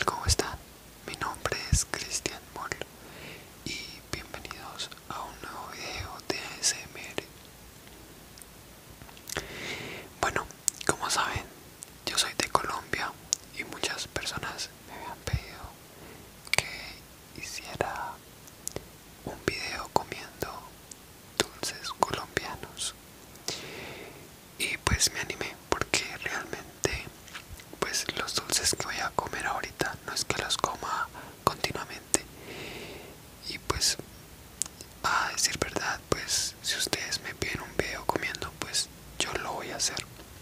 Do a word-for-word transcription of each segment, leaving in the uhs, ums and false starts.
¿cómo están? Mi nombre es Cristian Moll y bienvenidos a un nuevo video de A S M R. Bueno, como saben, yo soy de Colombia y muchas personas me habían pedido que hiciera un video comiendo dulces colombianos. Y pues me animé porque realmente pues los dulces que voy a comer ahorita no es que los coma continuamente. Y pues a decir verdad, pues si ustedes me piden un video comiendo, pues yo lo voy a hacer.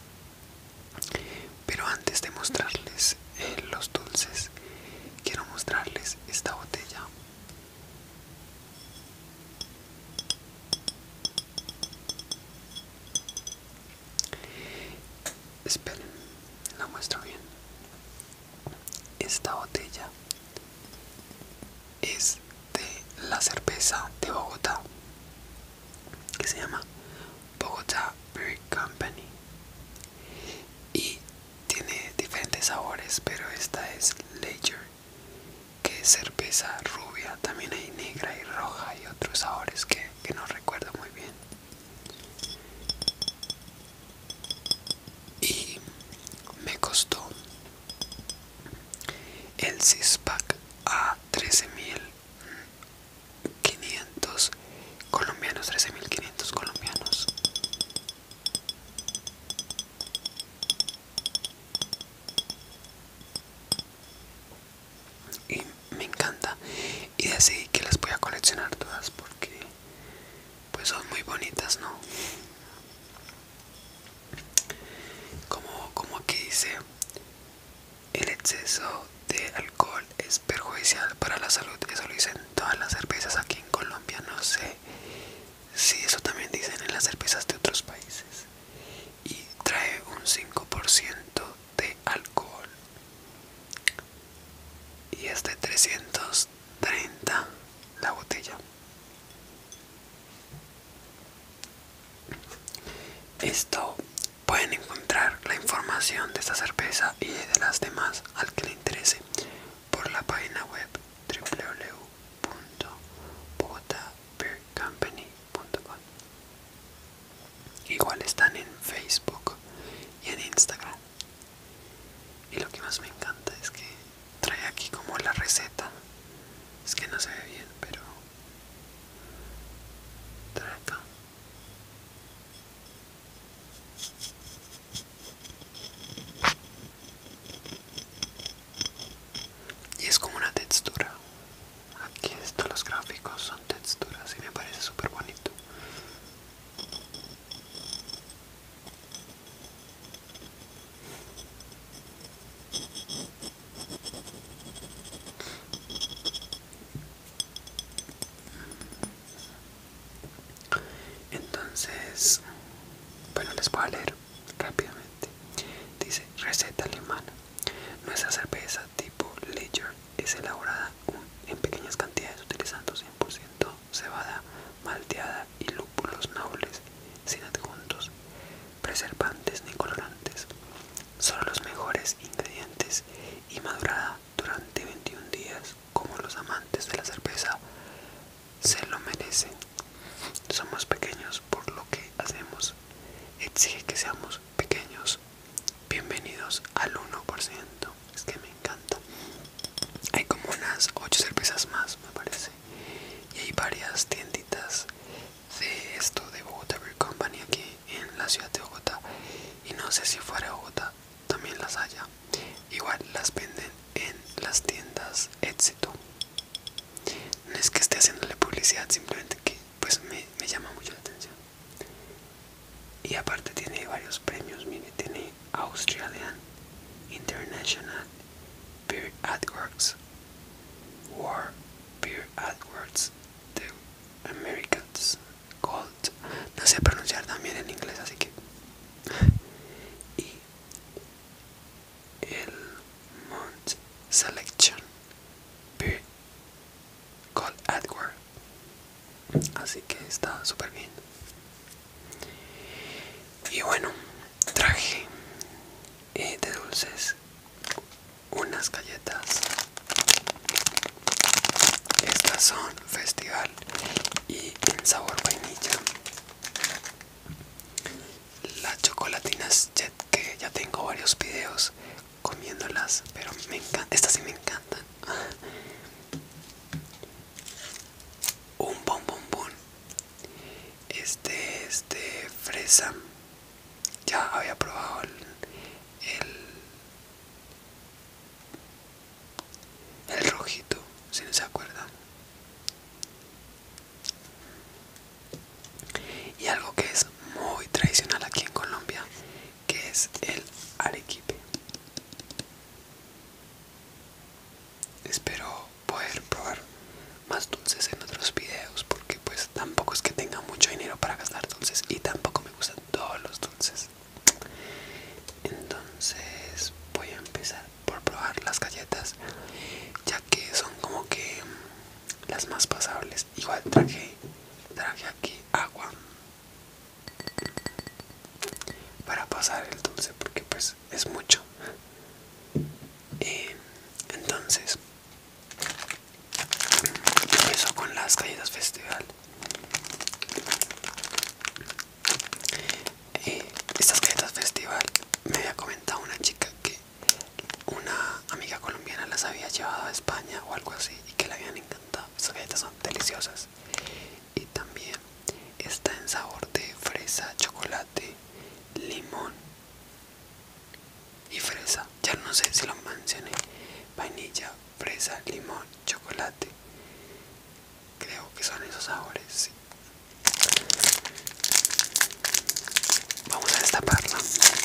Pero antes de mostrarles eh, los dulces, quiero mostrarles esta botella. Esperen, la muestro bien. Esta botella es de la cerveza de Bogotá, que se llama Bogotá Beer Company, y tiene diferentes sabores, pero esta es Ledger, que es cerveza rubia. También hay negra y roja y otros sabores que, que no recuerdo muy bien. Y me costó el six pack a trece mil quinientos colombianos, trece mil quinientos colombianos. Y me encanta, y decidí que las voy a coleccionar todas porque pues son muy bonitas, ¿no? Como, como aquí dice, el exceso de alcohol es perjudicial para la salud. Eso lo dicen todas las cervezas aquí en Colombia. No sé si eso también dicen en las cervezas de otros países. Y trae un cinco por ciento de alcohol. Y es de trescientos treinta la botella. Esto pueden encontrar la información de esta cerveza y de las demás al que le interese por la página web w w w punto bogotá beer company punto com. Igual están en Facebook y en Instagram. Y lo que más me encanta es que trae aquí como la receta. Es que no se ve bien, pero trae acá. Y es como una textura. Aquí están los gráficos, son texturas y me parece súper bonito. Entonces, bueno, les voy a leer rápidamente. Dice: receta alemana. Nuestra cerveza tipo Ledger es elaborada en pequeñas cantidades utilizando cien por ciento cebada malteada y lúpulos nobles, sin adjuntos, preservantes ni colorantes. Solo los mejores ingredientes y madurada durante veintiún días, como los amantes de la cerveza se lo merecen. Somos pequeños, por lo que hacemos exige que seamos pequeños. Bienvenidos al uno por ciento. Es que me encanta. Hay como unas ocho cervezas más, me parece. Y hay varias tienditas de esto de Bogotá Beer Company aquí en la ciudad de Bogotá. Y no sé si fuera de Bogotá también las haya. Igual las venden en las tiendas Éxito. No es que esté haciéndole publicidad, simplemente que pues me, me llama mucho la atención. Y aparte tiene varios premios. Mire, tiene Australian International Beer Awards, War Beer Awards, The Americans Gold. No sé pronunciar también en inglés, así que. Y el Mount Selection Beer Gold Award. Así que está súper bien. Y bueno, traje eh, de dulces unas galletas estas son Festival y en sabor vainilla. Las chocolatinas Jet, que ya tengo varios videos comiéndolas, pero me encantan, estas sí me encantan. Un bombombón. Este es de fresa. Ya había probado el, el, el rojito, si no se acuerdan. Y algo que es muy tradicional aquí en Colombia, que es el arequipe. Espero poder probar más dulces en otros videos, porque pues tampoco es que tenga mucho dinero para gastar dulces y tampoco me gustan todos los dulces. Entonces voy a empezar por probar las galletas, ya que son como que las más pasables. Igual traje, traje aquí agua para pasar el dulce, porque pues es mucho. Eh, entonces empiezo con las galletas Festival. Eh, estas galletas Festival me había comentado una chica que una amiga colombiana las había llevado a España o algo así y que le habían encantado. Estas galletas son deliciosas. Y también está en sabor de fresa, chocolate, limón y fresa. Ya no sé si lo mencioné. Vainilla, fresa, limón, chocolate. Creo que son esos sabores, sí. Vamos a destaparla.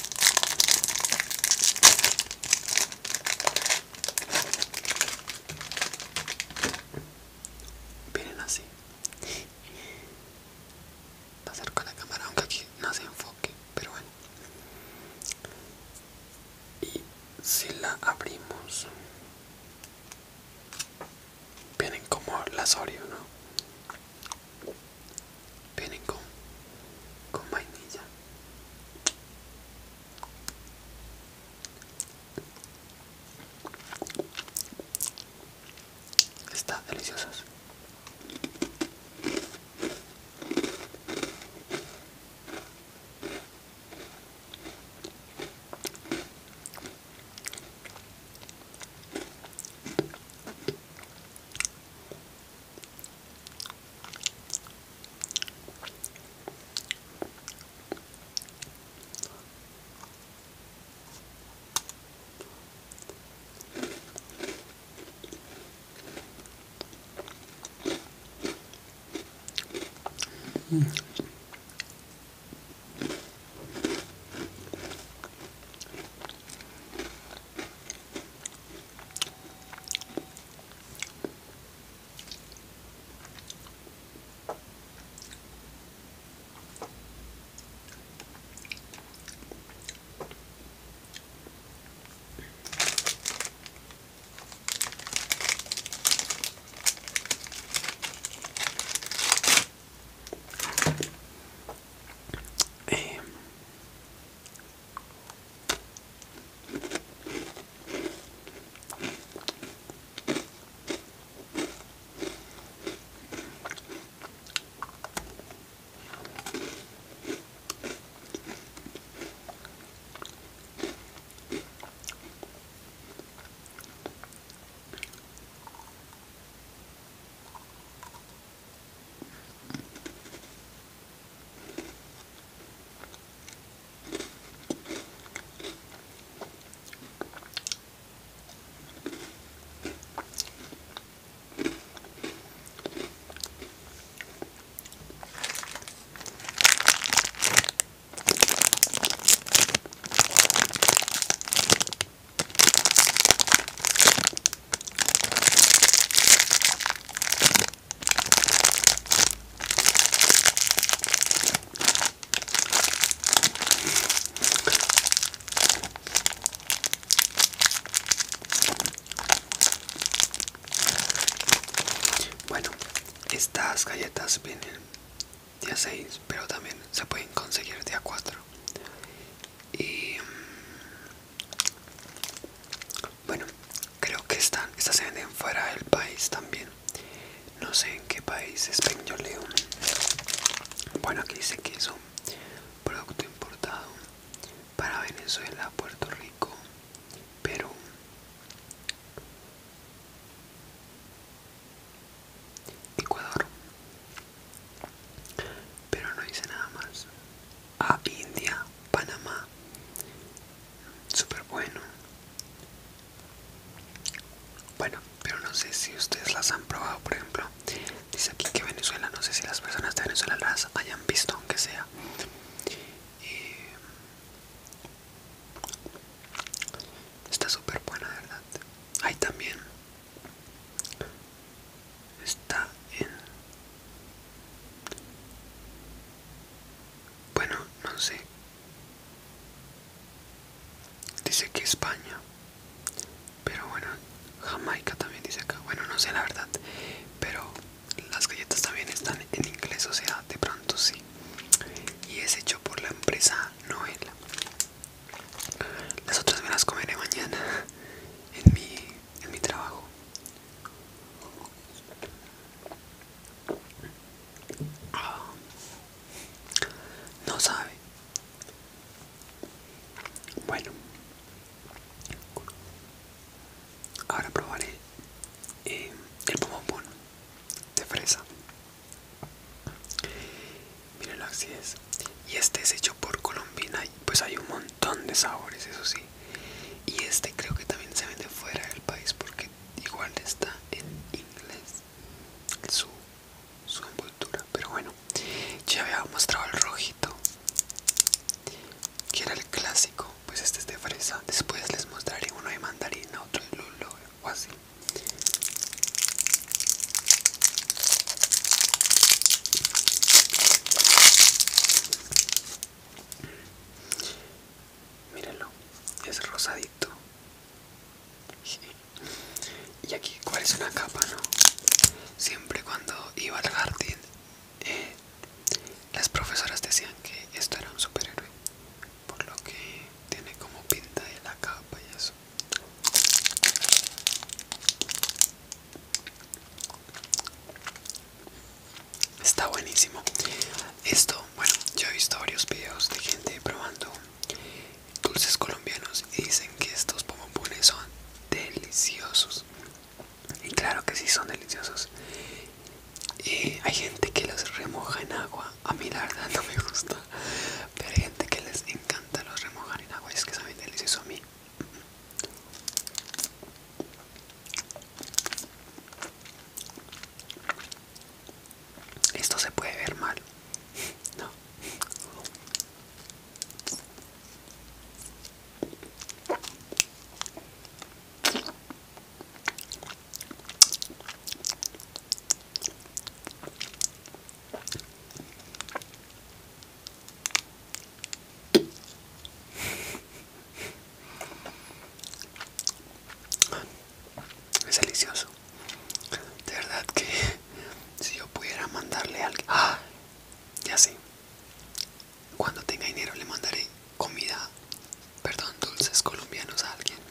Vienen así. Te acerco a la cámara, aunque aquí no se enfoque, pero bueno. Y si la abrimos, vienen como las Oreo, ¿no? Vienen con, con vainilla. Está deliciosas. Mm. Eh, Bueno, estas galletas vienen día seis, pero también se pueden conseguir día cuatro. Y bueno, creo que están, estas se venden fuera del país también. No país españoleo. Bueno, aquí dice que es un producto importado para Venezuela, Puerto Rico, Perú, Ecuador, pero no dice nada más. Ah, India, Panamá, súper bueno. Bueno, pero no sé si ustedes las han probado, por ejemplo. Dice aquí que Venezuela, no sé si las personas de Venezuela las hayan visto, aunque sea. Eh, está súper buena, de verdad. Ahí también está en... Bueno, no sé. Dice que España. Pero bueno, Jamaica también dice acá. Bueno, no sé la verdad. Pero las galletas también están en inglés, o sea, de pronto sí. Y es hecho por la empresa Noel. Las otras me las comeré mañana en mi, en mi trabajo. Ah, no sabe. Bueno, ahora probaré eh, el bombón de fresa. Mírenlo, así es. Y este es hecho por Colombina y pues hay un montón de sabores, eso sí. Y este creo que también se vende fuera del país porque igual está en inglés su, su envoltura. Pero bueno, ya había mostrado el rojito, que era el clásico. Pues este es de fresa. Después les mostraré uno de mandarina, otro de lulo o así. Mírenlo, es rosadito. Y aquí cuál es una capa, ¿no? Siempre cuando iba al jardín, eh, las profesoras decían que esto era un superhéroe, por lo que tiene como pinta de la capa y eso. Está buenísimo. Esto, bueno, yo he visto varios videos de gente probando dulces colombianos y dicen que estos bombones son deliciosos. Y claro que sí son deliciosos. Y hay gente que los remoja en agua. A mí la verdad no me gusta, pero hay gente que les encanta los remojar en agua. Y es que saben delicioso. A mí esto se puede ver mal, ¿no? Es delicioso. De verdad que si yo pudiera mandarle a alguien... ¡Ah! Ya sé. Cuando tenga dinero le mandaré comida, perdón, dulces colombianos a alguien.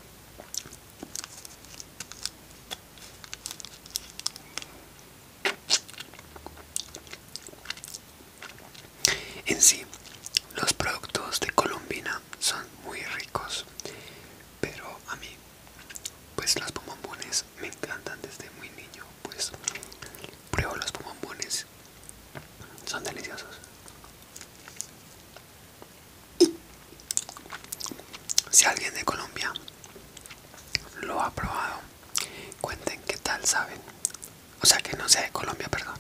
En sí, los productos de Colombina son muy ricos, pero a mí, pues los bombones me encantan desde muy niño. Pues pruebo los bombones, son deliciosos. Si alguien de Colombia lo ha probado, cuenten qué tal saben. O sea, que no sea de Colombia, perdón.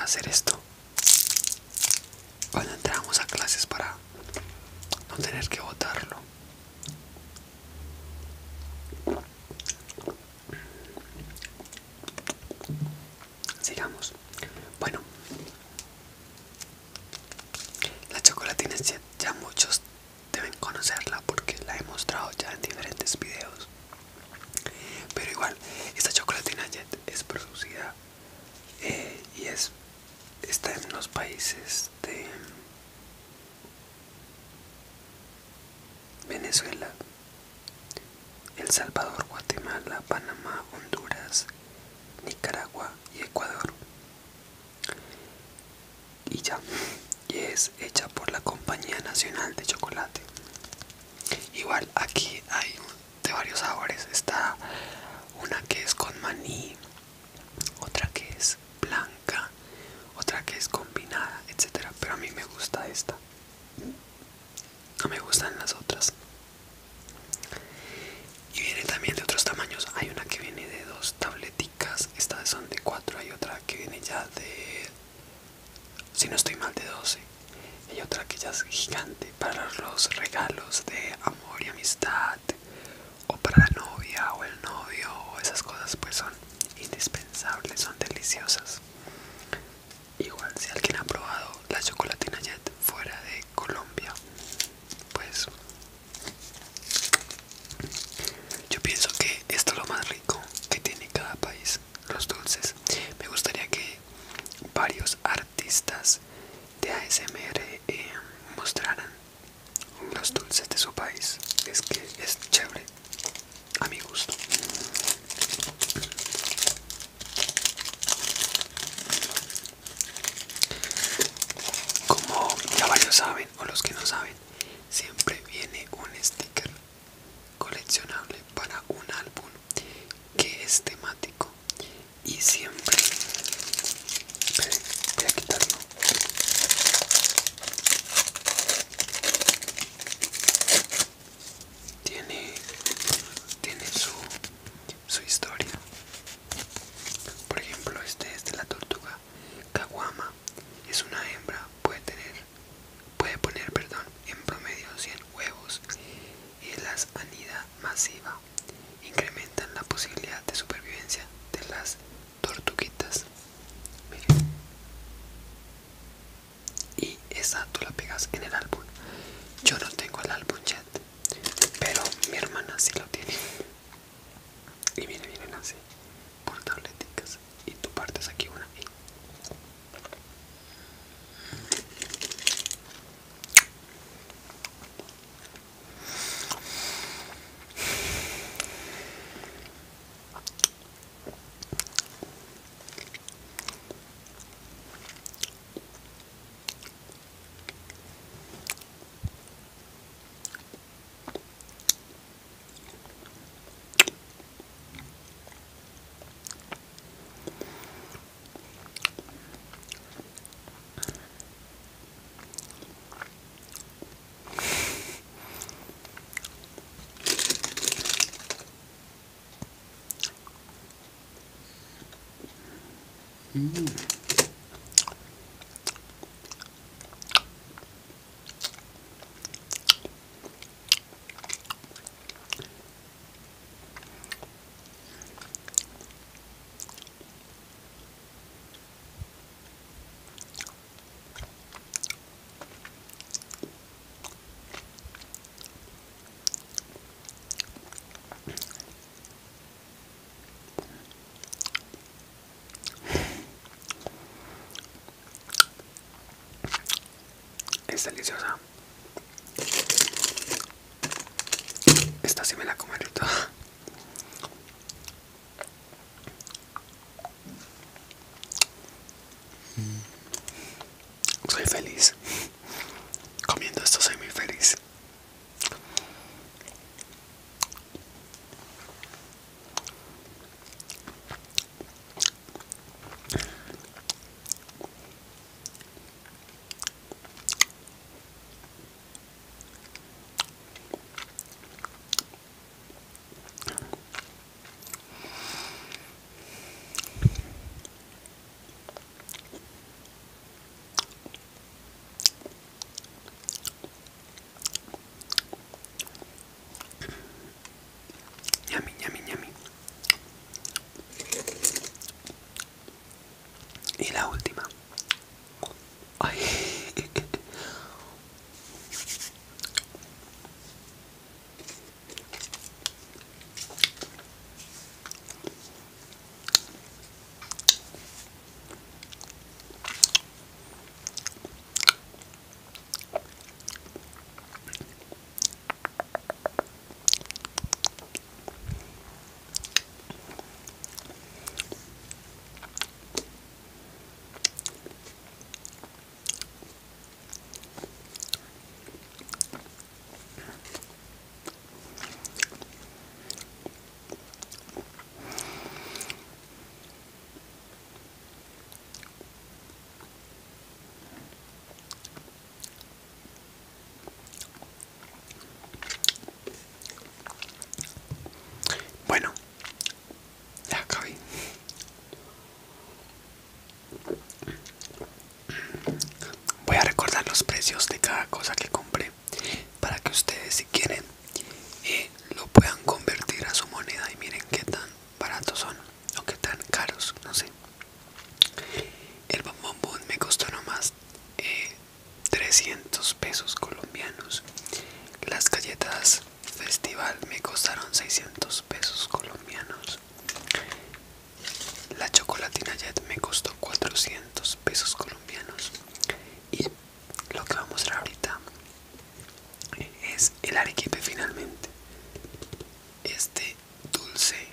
hacer esto cuando entramos a clases para no tener que botarlo. Sigamos. Bueno, la chocolatina Jet ya muchos deben conocerla porque la he mostrado ya en diferentes videos. Pero igual, esta chocolatina Jet es producida eh, y es está en los países de Venezuela, El Salvador, Guatemala, Panamá, Honduras, Nicaragua y Ecuador. Y ya, y es hecha por la Compañía Nacional de Chocolate. Igual aquí hay de varios sabores. Está una que es con maní, otra que es blanca, otra que es combinada, etcétera. Pero a mí me gusta esta. No me gustan las otras. Y viene también de otros tamaños. Hay una que viene de dos tableticas. Estas son de cuatro. Hay otra que viene ya de, si no estoy mal, de doce. Hay otra que ya es gigante para los regalos de amor y amistad, o para la novia o el novio, o esas cosas, pues son indispensables, son deliciosas. Igual si alguien ha probado la chocolatina Jet fuera de Colombia, pues yo pienso que esto es lo más rico que tiene cada país, los dulces. Me gustaría que varios artistas de A S M R eh, mostraran los dulces de su país. Es que es chévere, a mi gusto. Como ya varios saben, o los que no saben, siempre viene un sticker coleccionable para un álbum que es temático. Y siempre, esperen, voy a quitarlo. Tiene, tiene su, su historia. Por ejemplo, este es de la tortuga caguama. Es una hembra, puede tener, puede poner, perdón, en promedio cien huevos, y las anida masiva incrementan la posibilidad de supervivencia de las tortuguitas. Miren. Y esa tú la pegas en el álbum. Yo no tengo el álbum Jet, pero mi hermana sí lo tiene. Y viene, vienen así, por tableticas. Y tú partes aquí una y Mm. Es deliciosa. Esta sí me la comeré toda. Soy feliz. Comiendo esto soy muy feliz. Y la última. Ay. Bueno, ya acabé. Voy a recordar los precios de cada cosa que compré para que ustedes, si quieren, eh, lo puedan convertir a su moneda y miren qué tan baratos son o qué tan caros, no sé. El bombón boom me costó nomás eh, trescientos pesos colombianos. Las galletas festival me costaron seiscientos pesos colombianos. La chocolatina jet me costó cuatrocientos pesos colombianos. Y lo que voy a mostrar ahorita es el arequipe finalmente. Este dulce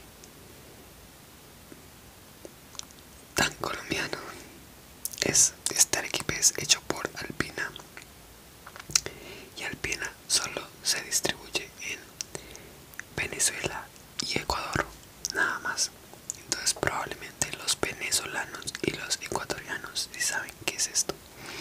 tan colombiano. Es, este arequipe es hecho por Alpina. Y Alpina solo se distribuye en Venezuela y Ecuador, nada más. Entonces probablemente los venezolanos y los ecuatorianos sí saben qué es esto.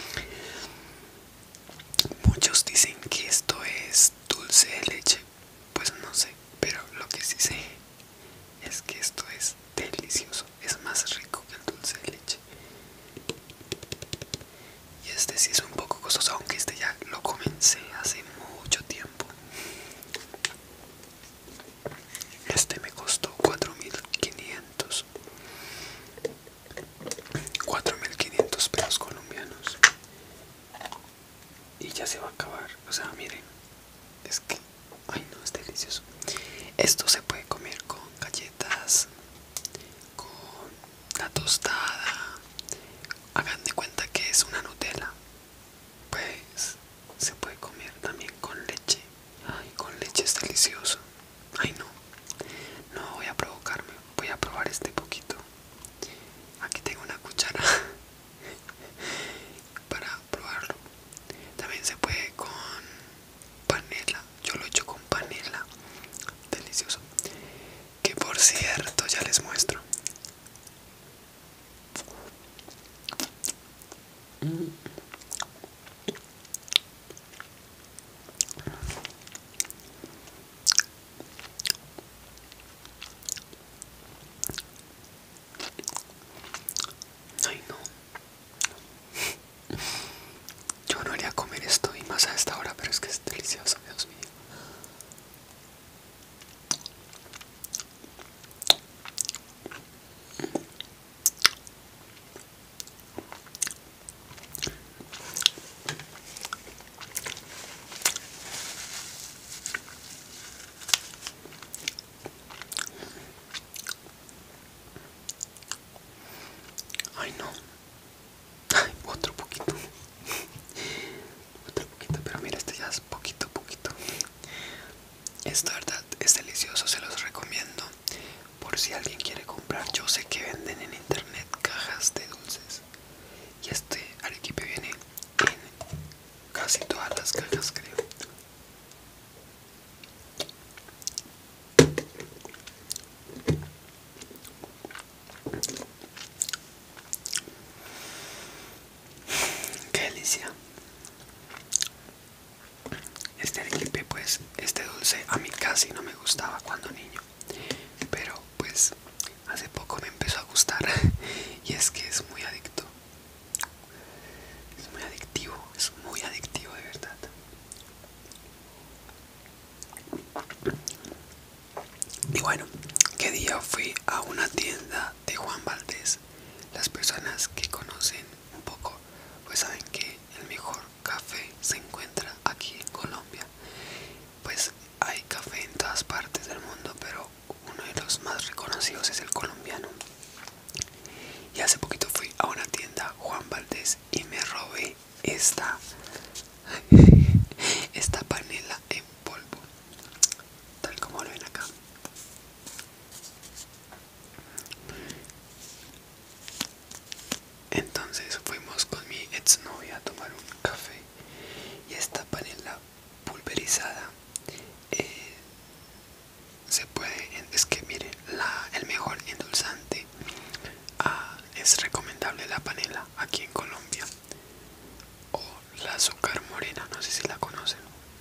Muchos dicen que esto es dulce de leche. Pues no sé, pero lo que sí sé es que esto es delicioso. Es más rico que el dulce de leche. Y este sí es un poco costoso, aunque este ya lo comencé hace mucho tiempo. Este me costó cuatro mil quinientos cuatro mil quinientos pesos colombianos. Y ya se va a acabar. O sea, miren, es que, ay no, es delicioso. Esto se puede comer con galletas, con la tostada. Hagan de cuenta que es una Nutella. Pues se puede comer también con leche. Ay, con leche es delicioso. Ay no, no voy a provocarme. Voy a probar este poquito. Aquí tengo una cuchara para probarlo. También se puede con panela. Yo lo he hecho con panela. Delicioso. Que por cierto, ya les muestro. Ay no. Yo no haría comer esto y más a esta hora, pero es que es delicioso, Dios mío. Ay no. Ay, otro poquito. Otro poquito, pero mira, este ya es poquito, poquito. Esta verdad es delicioso, se los recomiendo. Por si alguien quiere comprar, yo sé que venden en internet cajas de dulces. Y este arequipe viene en casi todas las cajas, creo. Qué delicia. Este arequipe, pues, este dulce a mí casi no me gustaba cuando niño. Pero pues hace poco me empezó a gustar. Y es que es muy adicto. Es muy adictivo, es muy adictivo de verdad. Y bueno, ¿qué día fui a una tienda de Juan Valdez? Las personas que conocen esta esta panela en polvo, tal como lo ven acá. Entonces fuimos con mi exnovia a tomar un café y esta panela pulverizada eh, se puede, es que miren, la, el mejor endulzante, ah, es recomendable la panela aquí en Colombia, o la azúcar morena, no sé si la conocen.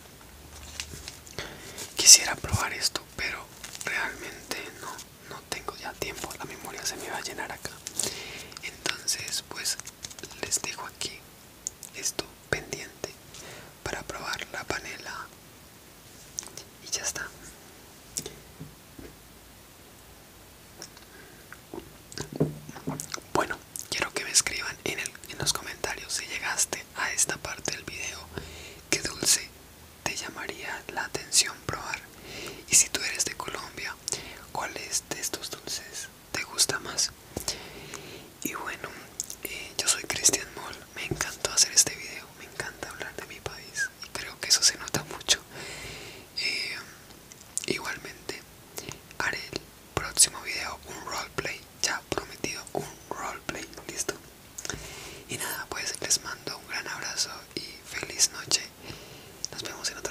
Quisiera probar esto, pero realmente no, no tengo ya tiempo, la memoria se me va a llenar acá. Entonces pues les dejo aquí esto pendiente para probar la panela y ya está. Bueno, quiero que me escriban en, el, en los comentarios si llegaste a esta parte del video, qué dulce te llamaría la atención probar. Y si tú eres de Colombia, ¿cuáles de estos dulces te gusta más? Y bueno, eh, yo soy Cristian Moll, me encantó hacer este video, me encanta hablar de mi país y creo que eso se nota mucho. Eh, igualmente haré el próximo video un roleplay, ya prometido, un roleplay, listo. Y nada, pues les mando un gran abrazo y feliz noche. Nos vemos en otro